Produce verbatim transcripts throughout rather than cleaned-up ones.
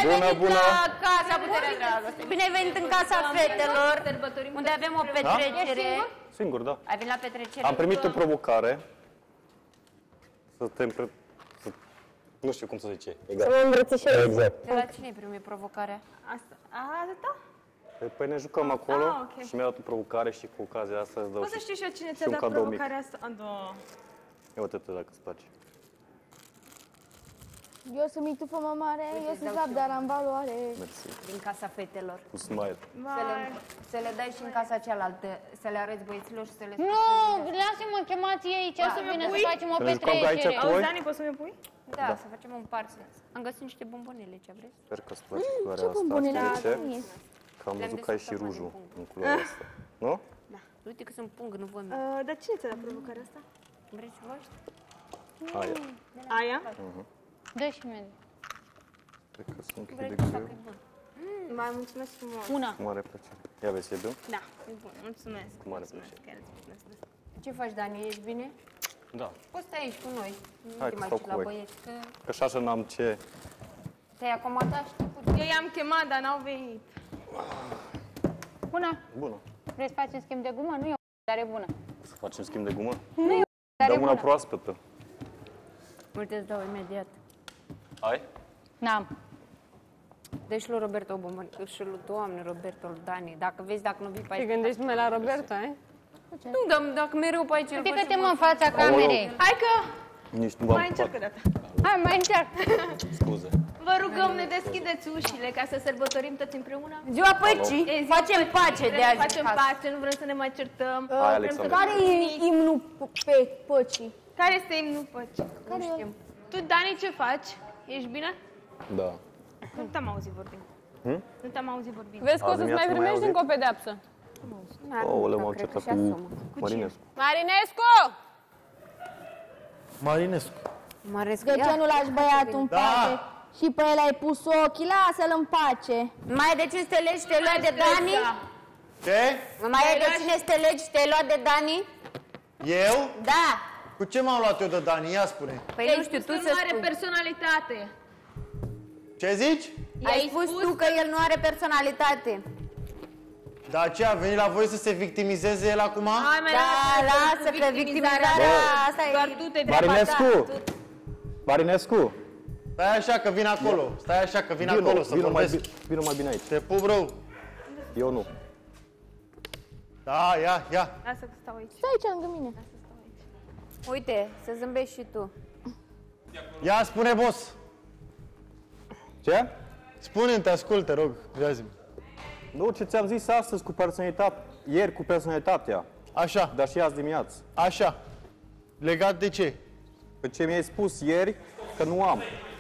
bună, venit bună. la Casa Puterea Dragostei. Bine ai venit în Casa Fetelor, unde avem o petrecere. Singur, da. Ai venit la petrecere? Am primit o provocare. Să te împre... Să... Nu știu cum să zice. Exact. Să mă îmbrățișez. Exact. De la cine ai primit provocarea? Asta. A, atâta? Păi ne jucăm acolo Ah, ok. și mi-a dat o provocare și cu ocazia asta îți dau Poți să și, știu și eu cine și ți-a un dat cadou mic. provocarea asta? A, da. Ia uite-te dacă îți place. Eu sunt mitufă mare, eu sunt slab, dar am valoare. Mersi. Din Casa Fetelor. Cu smile. Să le, să le dai și în casa cealaltă, să le arăți băieților și să le spui. Nu, lasă-mă, chemați ei aici, să vină să facem o Să ne jucăm ca aici petrecere. cu voi? Auzi, Dani, poți să-mi pui? Da, să facem un parțet. Am găsit niște bombonele, ce vreți? Sper că îți place culoarea Ce asta. bombonele? Știi de ce? Mie. Că am Le-am văzut că ai și desfăcut rujul în punct. în culoarea asta. Nu? Da. Uite că sunt pung, nu vă mi. Uh, dar cine ți-a dat provocarea asta? Vreți să vă știu? Aia. Aia? Dă și mie. Cred că sunt Vreți de să fac greu. e bun. Mai mulțumesc frumos. Una. Cu mare plăcere. Ia vezi, e bun? Da, e bun, mulțumesc. Cu mare mulțumesc, chiar îți mulțumesc. Ce faci, Dani? Ești bine? Da. Poți stai aici cu noi. Nu Hai te că mai stau duci cu la voi. băieți, că Că și așa n-am ce... te-ai acomodat, știi puțin. Eu i-am chemat, dar n-au venit. Una. Bună. Vrei să facem schimb de gumă? Nu e o dar e bună. Să facem schimb de gumă? Nu e o dar e Dăm una bună. proaspătă. Uite, îți dau imediat. Ai? N-am. Deci lui Roberto o bombă, și lui Doamne, Roberto, lui Dani. Dacă vezi, dacă nu vii pe Te aici... gândești numai la Roberto, ai? Nu, dar dacă mereu pe aici... îl Uite că facem te mă în în- fața camerei. Hai că Nici nu v-am mai pupat. încerc o dată. Hai, mai încerc. Scuze. Vă rugăm, ne deschideți ușile ca să sărbătorim toți împreună. Ziua păcii! E ziua Facem păcii, pace de vrem să azi. Facem pace, nu vrem să ne mai certăm. Hai, Vrem Alexandra. să- Care e imnul pe păcii? Care este imnul păcii? Care e? Tu, Dani, ce faci? Ești bine? Da. Nu te-am auzit vorbind. Hm? Nu te-am auzit vorbind. Vezi că o Azi să-ți mai dimineață nu mai primești auzit? încă o pedeapsă. Ouleu, m-am cred că certat și cu asumă. Marinescu. Marinescu! Marinescu. Marescu, De ce nu lași băiatul în Da. pace? Și pe el ai pus ochii, lasă-l în pace. mai ai de cine să te legi, te-ai luat de Dani? Ce? Mai ai de cine să te legi, te-ai luat de Dani? Eu? Da. Cu ce m-am luat eu de Dani? Ia spune. Păi nu știu, tu nu să are spui. personalitate. Ce zici? Ai spus tu că el nu are personalitate. Dar ce, a venit la voi să se victimizeze el acum? Hai, mai Da, lasă că victimizarea asta e... Doar tu te Marinescu! Marinescu! Stai așa că vin acolo. Stai așa că vin Vino, acolo să vino, mai, vorbesc. bi- vino mai bine aici. Te pup rău. Eu nu. Da, ia, ia. Lasă că stau aici. Stai aici lângă mine. Uite, să zâmbești și tu. Ia, spune, boss. Ce? Spune-mi, te ascult, te rog. Ia zi-mi. Nu, ce ți-am zis astăzi cu personalitate, ieri cu personalitatea, Așa, dar și azi dimineață. așa. Legat de ce? Pe ce mi-ai spus ieri că nu am.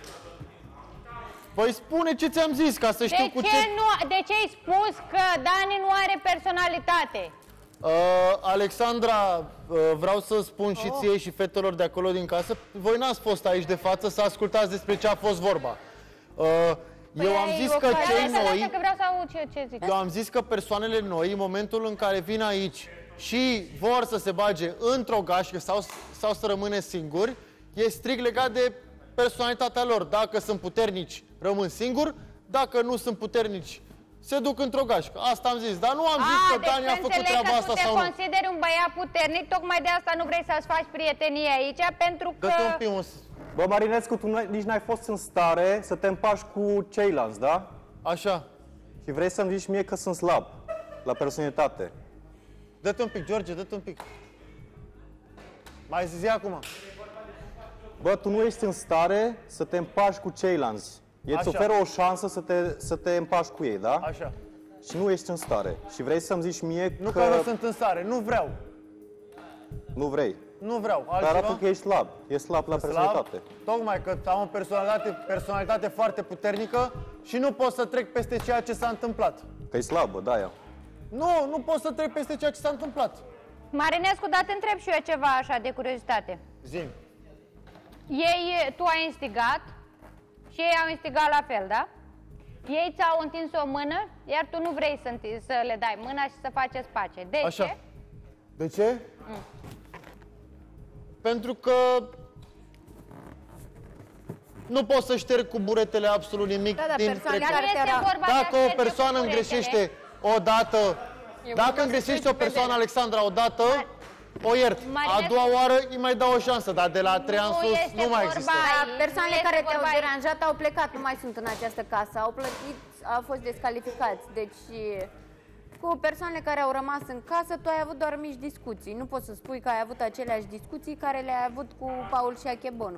Păi spune ce ți-am zis, ca să știu De cu ce, ce... nu, de ce ai spus că Dani nu are personalitate? Uh, Alexandra, uh, vreau să spun și ție și fetelor de acolo din casă, voi n-ați fost aici de față să ascultați despre ce a fost vorba. Uh, eu am zis că cei Lasă, lasă, noi, că vreau să aud ce, ce zici. eu am zis că persoanele noi, în momentul în care vin aici și vor să se bage într-o gașcă sau, sau să rămâne singuri, e strict legat de personalitatea lor. Dacă sunt puternici, rămân singuri, dacă nu sunt puternici, se duc într-o gașcă. Asta am zis, dar nu am zis A, că Dani a deci făcut înțeleg treaba că asta tu te sau nu. consideri un băiat puternic, tocmai de asta nu vrei să-ți faci prietenie aici, pentru că... Dă-te un pic, un... Bă, Marinescu, tu n-ai- nici n-ai fost în stare să te împaci cu ceilalți, da? Așa. Și vrei să-mi zici mie că sunt slab la personalitate. Dă-te un pic, George, dă-te un pic. Mai zi acum. Bă, tu nu ești în stare să te împaci cu ceilalți. Ei îți Așa. oferă o șansă să te, să te împaci cu ei, da? Așa. Și nu ești în stare. Și vrei să-mi zici mie Nu că, că nu sunt în stare, nu vreau. nu vrei. Nu vreau. Că arată Altceva? că ești slab. E slab la personalitate. Tocmai că am o personalitate, personalitate foarte puternică și nu pot să trec peste ceea ce s-a întâmplat. Că e slabă, da, ea. Nu, nu pot să trec peste ceea ce s-a întâmplat. Marinescu, dar te întreb și eu ceva așa de curiozitate. Zim. Ei, tu ai instigat și ei au instigat la fel, da? Ei ți-au întins o mână, iar tu nu vrei să, înti- să le dai mâna și să faceți pace. De Așa. ce? De ce? Mm. Pentru că Nu poți să ștergi cu buretele absolut nimic Da, da, din persoane trecut. care Nu este te-era- vorba de Dacă a o șterge persoană cu îmi buretele. greșește odată, dacă îmi greșește o persoană, Alexandra, odată, o iert. A Marinescu- doua oară îi mai dau o șansă, dar de la trei ani Nu sus este nu mai vorba există. aici. Da, persoanele Nu care este te-au vorba aici. deranjat au plecat, nu mai sunt în această casă, au plătit, au fost descalificați. Deci, cu persoanele care au rămas în casă, tu ai avut doar mici discuții. Nu poți să spui că ai avut aceleași discuții care le-ai avut cu Paul și Achebono.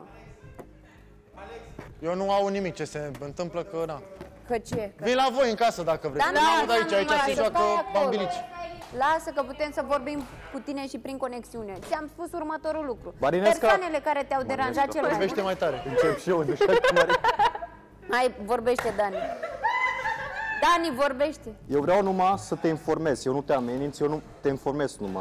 Eu nu au nimic ce se întâmplă, că na. Că ce? Că... Vin la voi în casă dacă vreți. Da, Nu da, aud da, aici, nu aici mai se stai joacă acolo. bambilici. Lasă că putem să vorbim cu tine și prin conexiune. Ți-am spus următorul lucru. Marinesca- Persoanele care te-au deranjat cel mai Vorbește mult... mai tare. Încep și eu, deci cu Maria. Hai, vorbește, Dani. Dani, vorbește. Eu vreau numai să te informez, eu nu te ameninț, eu nu te informez numai.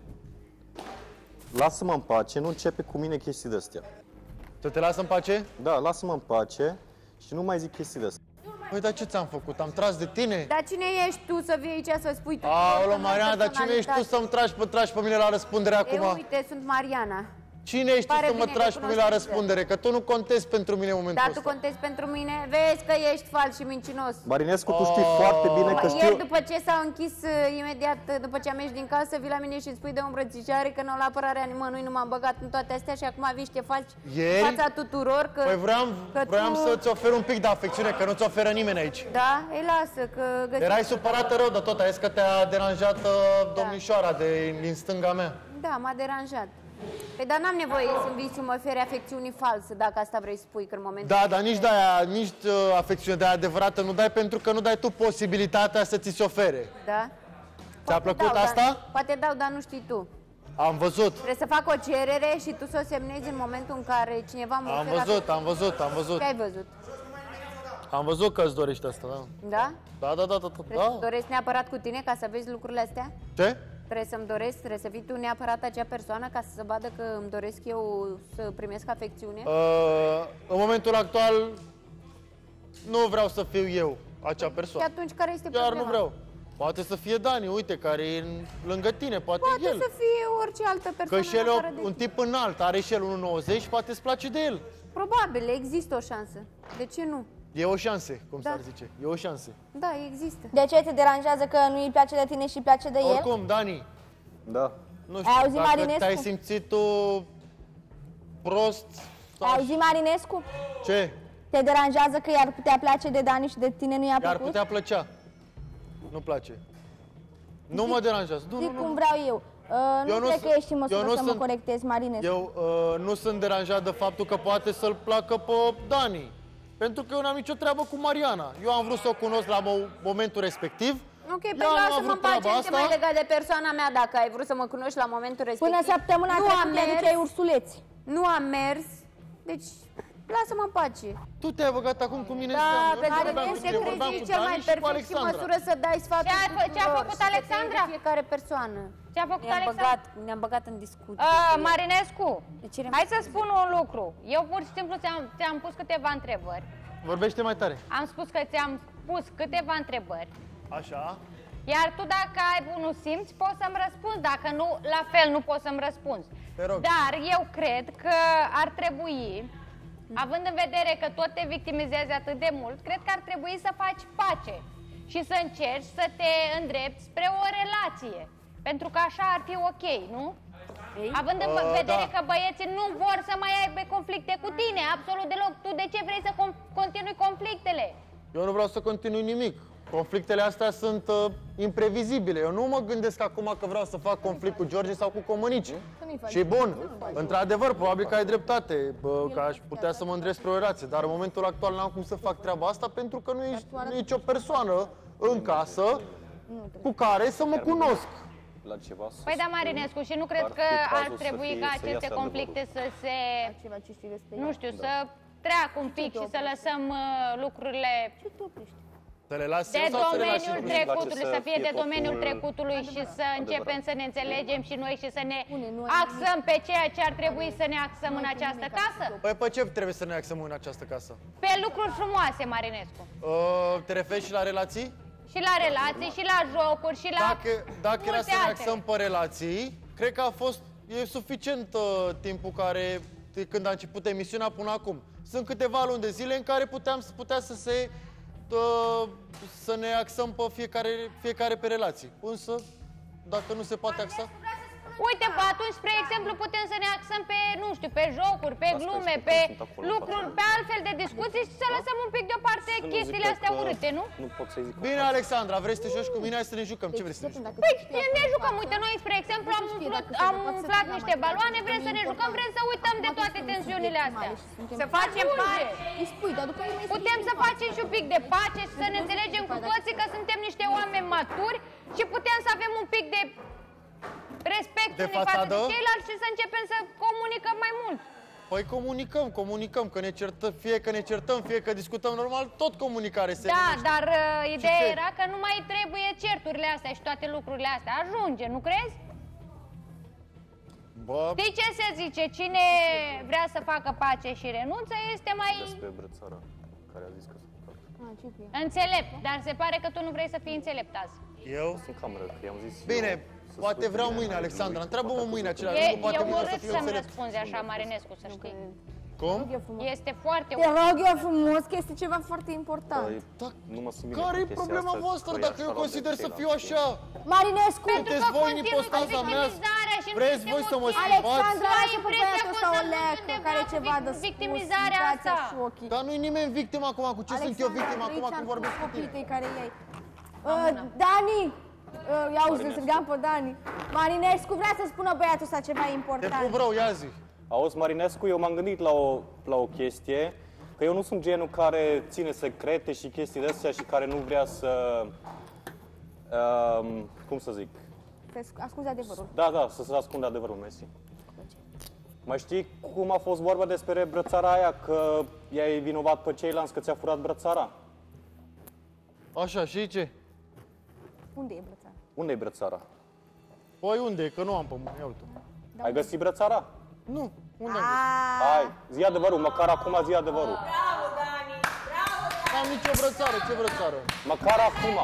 Lasă-mă în pace, nu începe cu mine chestii de-astea. Să te las în pace? Da, lasă-mă în pace și nu mai zic chestii de-astea. Păi, dar ce ți-am făcut? Am tras de tine? Dar cine ești tu să vii aici să spui tu? Aolo, Mariana, dar cine ești tu să-mi tragi pe, tragi pe mine la răspundere E, acum? uite, sunt Mariana. Cine ești tu Pare să mă bine tragi că pe mine la cunoștință. răspundere? Că tu nu contezi pentru mine în momentul Dar tu ăsta. contezi pentru mine? Vezi că ești fals și mincinos. Marinescu, tu știi foarte bine că Ieri știu... după ce s-au închis, uh, imediat uh, după ce am ieșit din casă, vii la mine și îmi spui de o îmbrățișare că nu la apărarea nimănui nu m-am băgat în toate astea și acum vii și te faci Ieri? în fața tuturor că... Păi vreau, că vreau tu... să-ți ofer un pic de afecțiune, că nu-ți oferă nimeni aici. Da? Ei, lasă, că găsim... Erai supărată rău de tot, ai zis că te-a deranjat uh, domnișoara de, din stânga mea. Da, m-a deranjat. Păi, dar n-am nevoie să-mi vii să mă oferi afecțiuni false, dacă asta vrei să spui, că în momentul... Da, dar nici de aia, nici uh, afecțiune de aia adevărată nu dai, pentru că nu dai tu posibilitatea să ți se ofere. Da? Ți-a Poate plăcut dau, asta? Dar, poate dau, dar nu știi tu. Am văzut. Trebuie să fac o cerere și tu să o semnezi în momentul în care cineva mă Am oferă văzut, am văzut, am văzut. Ce ai văzut? Am văzut că îți dorești asta, da. Da? Da, da, da, da, Trebuie să da. doresc neapărat cu tine ca să vezi lucrurile astea? Ce? Trebuie să-mi doresc, trebuie să fii tu neapărat acea persoană ca să se vadă că îmi doresc eu să primesc afecțiune? Uh, în momentul actual nu vreau să fiu eu acea Și persoană. atunci care este Chiar problema? nu vreau. Poate să fie Dani, uite, care e în- lângă tine, poate, Poate el. să fie orice altă persoană Că și el e în afară o- de un tine. tip înalt, are și el unu nouăzeci, poate îți place de el. Probabil, există o șansă. De ce nu? E o șansă, cum Da. s-ar zice. E o șansă. Da, există. De ce te deranjează că nu îi place de tine și îi place de el? Oricum, Dani, Da. nu știu, Ai auzit, dacă Marinescu? te-ai simțit tu prost sau... Ai auzit, Marinescu? Ce? Te deranjează că i-ar putea place de Dani și de tine nu i-a I-ar plăcut? putea plăcea. Nu place. Nu mă deranjează. Nu, Zic nu, cum nu. vreau eu. Uh, nu Eu nu cred sunt- că ești în eu măsură nu să mă sunt- corectezi, Marinescu. Eu uh, nu sunt deranjat de faptul că poate să-l placă pe Dani. Pentru că eu n-am nicio treabă cu Mariana. Eu am vrut să o cunosc la mo- momentul respectiv. Ok, pe Ea nu a lasă-mă vrut în pace, treaba nu te asta. mai lega de persoana mea dacă ai vrut să mă cunoști la momentul respectiv. Până săptămâna nu am trecută mers, duceai ursuleți. nu am mers, deci lasă-mă în pace. Tu te-ai băgat acum cu mine în Da, seamă. Eu pentru nu că vorbeam tu cu te tine, vorbeam crezi cu cel Dani mai și cu perfect și Alexandra. măsură să dai sfaturi Ce a fă- ce a tuturor făcut și să te Alexandra? iei de fiecare persoană. Ce a făcut Ne-am Alexandra? băgat, ne-am băgat în discuție. Uh, Marinescu, De ce ne- hai să spun un lucru. Eu pur și simplu ți-am, ți-am pus câteva întrebări. Vorbește mai tare. Am spus că ți-am pus câteva întrebări. Așa. Iar tu dacă ai bunul simț, poți să-mi răspunzi. Dacă nu, la fel nu poți să-mi răspunzi. Te rog. Dar eu cred că ar trebui, având în vedere că tot te victimizezi atât de mult, cred că ar trebui să faci pace și să încerci să te îndrepți spre o relație. Pentru că așa ar fi ok, nu? Ei? Având în Uh, vedere da. că băieții nu vor să mai aibă conflicte cu tine, absolut deloc. Tu de ce vrei să com- continui conflictele? Eu nu vreau să continui nimic. Conflictele astea sunt uh, imprevizibile. Eu nu mă gândesc acum că vreau să fac conflict cu George sau cu Comănici. Și bun, într-adevăr, probabil că ai dreptate, bă, că aș putea să mă îndrept spre o relație, dar în momentul actual n-am cum să fac treaba asta pentru că nu e, nu e nicio persoană în casă cu care să mă cunosc. La ceva sus. Păi da, Marinescu, și nu cred Ar fi că ar cazul să trebui fie- ca să aceste iasă conflicte să se, Ceva ce știi despre nu știu, să treacă un pic și să lăsăm uh, lucrurile Să le las de eu sau să le las domeniul eu? trecutului, să să fie fie de domeniul totul trecutului și să începem să ne înțelegem și noi și să ne Bune, nu ai axăm pe ceea ce ar trebui să ne axăm în această casă? Păi pe ce trebuie să ne axăm în această casă? Pe lucruri frumoase, Marinescu. Uh, te referi și la relații? Și la relații, și la jocuri, și la Dacă, dacă era multe să ne altele. axăm pe relații, cred că a fost, e suficient uh, timpul care de când a început emisiunea până acum. Sunt câteva luni de zile în care puteam, putea să se uh, să ne axăm pe fiecare, fiecare pe relații. Însă, dacă nu se poate axa... Uite, atunci, spre exemplu, putem să ne axăm pe, nu știu, pe jocuri, pe glume, pe lucruri, pe altfel de discuții și să lăsăm un pic deoparte chestiile astea urâte, nu? Nu pot să-i zic. Bine, Alexandra, vrei să te joci cu mine? Hai să ne jucăm. Ce vrei să ne jucăm? Păi, ne jucăm, uite, noi, spre exemplu, am umflat, am umflat niște baloane, vrem să ne jucăm, vrem să uităm de toate tensiunile astea. Să facem pace. Îi spui, dar după aia Putem să facem și un pic de pace și să ne înțelegem cu toții că suntem niște oameni maturi și putem să avem un pic de respect De unii față de fațadă? ceilalți și să începem să comunicăm mai mult. Păi comunicăm, comunicăm, că ne certăm, fie că ne certăm, fie că discutăm normal, tot comunicare se Da, numește. dar uh, ideea ce? era că nu mai trebuie certurile astea și toate lucrurile astea. Ajunge, nu crezi? Bă, Știi ce se zice? Cine vrea să facă pace și renunță este mai Despre brățara care a zis că sunt înțelept. Dar se pare că tu nu vrei să fii înțelept azi. eu? în cameră, că i-am zis Bine, eu, poate să vreau spui mâine, bine, Alexandra. lui, Întreabă-mă poate mâine că- același E, lucru, poate e mâine o să urât fiu să-mi înțelept. răspunzi așa, Marinescu, să știi. Cum? Este foarte Te urât. rog eu frumos că este ceva foarte important. Păi, Da, nu mă simt bine care cu e chestia problema asta, voastră că e dacă așa eu luat de consider să ceilalți, fiu știi? așa? Marinescu! Sunteți că voi în continui ipostaza cu mea? victimizarea și nu Vreți suntem voi să mă ok. schimbați? Alexandra, Ai lasă pe impresia băiatul că ăsta o o să leacă, undeva care cu ceva de spus. victimizarea Dați-a asta. și ochii. Dar nu-i nimeni victim acum, cu ce sunt eu victim acum când vorbesc cu copiii tine? tăi care i-ai. Uh, Dani! Uh, ia uzi, să strigam pe Dani. Marinescu vrea să spună băiatul ăsta ceva Te important. pup rău, ia zi. Auzi, Marinescu, eu m-am gândit la o, la o chestie, că eu nu sunt genul care ține secrete și chestii de astea și care nu vrea să... Um, cum să zic? Să asculți adevărul. Da, da, să se ascundă adevărul, mersi. Mai știi cum a fost vorba despre brățara aia, că i-ai vinovat pe ceilalți că ți-a furat brățara? Așa, și ce? Unde e brățara? Unde e brățara? Păi unde e? Că nu am pe mâine, ia uite. Ai găsit brățara? Nu, unde am Ah. găsit? Hai, zi adevărul, măcar acum zi adevărul. N-am nicio brățară, ce brățară? Măcar acum.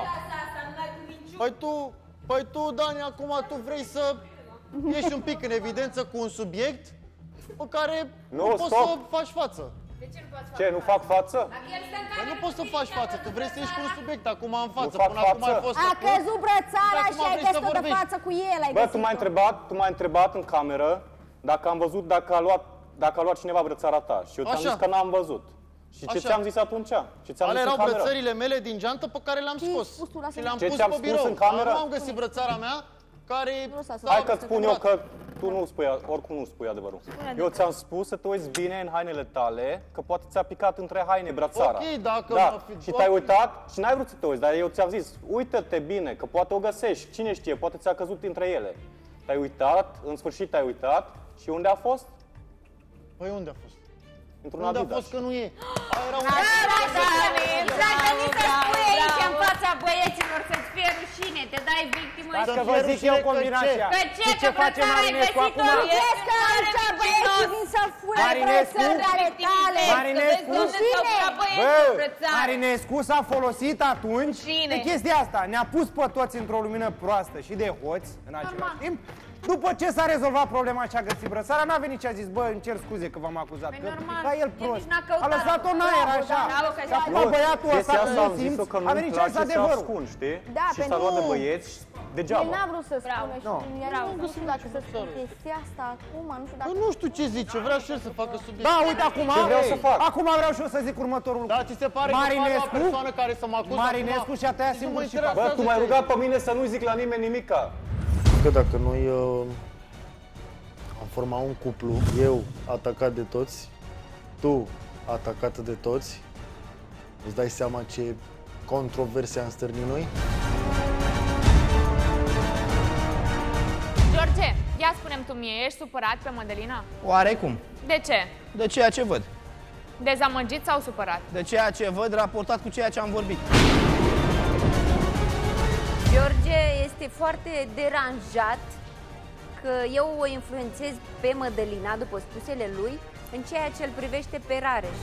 Păi tu, păi tu, Dani, acum tu vrei să ieși un pic în evidență cu un subiect pe care Nu, nu poți stop. să faci față. Ce, nu fac față? Păi nu poți să faci față, tu vrei să ieși cu un subiect acum în față. fac Până acum ai față. fost A acolo. căzut brățara Acum și ai vrei să găsit-o de vorbești. față cu el, ai Bă, tu găsit-o. m-ai întrebat, tu m-ai întrebat în cameră dacă am văzut dacă a luat, dacă a luat cineva brățara ta. Și eu ți-am Așa. zis că n-am văzut. Și ce Așa. ți-am zis atunci? Ce ți-am Ale zis în erau cameră? brățările mele din geantă pe care le-am Ce scos. ai spus tu? Lasă-mă. Și le-am Ce pus ți-am pe spus birou. în cameră? Nu am găsit brățara mea, care... Hai că-ți spun eu că tu nu spui, oricum nu spui adevărul. Eu ți-am spus să te uiți bine în hainele tale, că poate ți-a picat între haine brățara. Ok, dacă Da, mă fi- și te-ai uitat și n-ai vrut să te uiți, dar eu ți-am zis, uită-te bine, că poate o găsești, cine știe, poate ți-a căzut între ele. Te-ai uitat, în sfârșit te-ai uitat și unde a fost? Păi unde a fost? Într-un Unde a Adidas. fost că nu e? Aia era un... Dacă ni se spui aici în fața băieților să-ți fie rușine, te dai victimă Dar și... că vă zic eu combinația. Că ce, Și că ce face brățara ai Marinescu găsit-o? acum? Vezi că ăștia băieții vin să fure Marinescu? brățările tale. Marinescu? Bă, Marinescu s-a folosit atunci de chestia asta. Ne-a pus pe toți într-o lumină proastă și de hoți în același timp. După ce s-a rezolvat problema și a găsit brățara, n-a venit și a zis, bă, îmi cer scuze că v-am acuzat. Că normal. ca el El prost. nici n-a căutat. A lăsat-o în aer așa. Bravo, că Și acum băiatul ăsta, Chestia că asta nu am simți, zis-o că a nu-mi venit și a place zis să adevărul. ascund, știi? Da, Și s-a pentru- luat de băieți El degeaba. n-a vrut să spună și Nu. eu nu știu dacă să spun chestia asta acum, nu știu Bă, dacă... nu știu ce zice, vrea și el să facă subiect. Da, uite acum, Ce vreau să fac? acum vreau și eu să zic următorul lucru. Da, ți se pare că Marinescu? o persoană care să mă acuză Marinescu acum? și-a tăiat Nu singur mă și interesează Bă, tu m-ai ce- rugat pe mine să nu zic la nimeni nimica. Că dacă noi uh, am format un cuplu, eu atacat de toți, tu atacată de toți, îți dai seama ce controverse am stârnit noi? George, ia spune-mi tu mie, ești supărat pe Mădălina? Oarecum. De ce? De ceea ce văd. Dezamăgit sau supărat? De ceea ce văd raportat cu ceea ce am vorbit. George este foarte deranjat că eu o influențez pe Mădălina, după spusele lui, în ceea ce îl privește pe Rareș.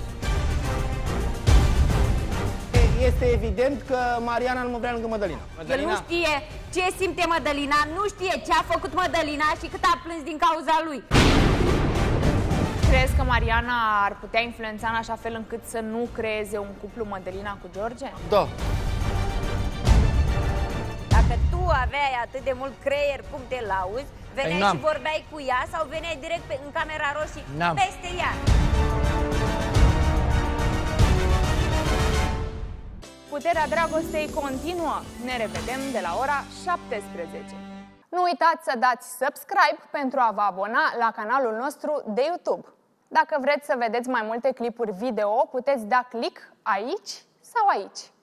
Este evident că Mariana nu mă vrea lângă Mădălina. El nu știe ce simte Mădălina, nu știe ce a făcut Mădălina și cât a plâns din cauza lui. Crezi că Mariana ar putea influența în așa fel încât să nu creeze un cuplu Mădălina cu George? Da. Dacă tu aveai atât de mult creier cum te lauzi, veneai Păi și vorbeai cu ea sau veneai direct pe, în camera roșie N-am. peste ea? Puterea dragostei continuă. Ne revedem de la ora șaptesprezece. Nu uitați să dați subscribe pentru a vă abona la canalul nostru de YouTube. Dacă vreți să vedeți mai multe clipuri video, puteți da click aici sau aici.